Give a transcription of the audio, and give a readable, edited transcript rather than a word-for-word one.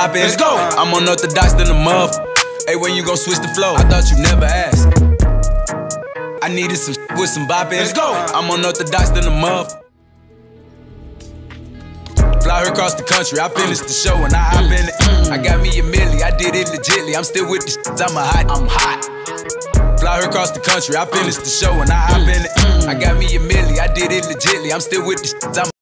boppin'. Let's go. I'm unorthodox than a muff. Hey, when you gon' switch the flow? I thought you never asked. I needed some with some boppin'. Let's go. I'm unorthodox than a muff. Fly her across the country, I finished the show and I hop in it. I got me a milli, I did it legitly. I'm still with the I'm hot. Fly her across the country, I finished the show and I hop in it. I got me a milli, I did it legitly. I'm still with the I'm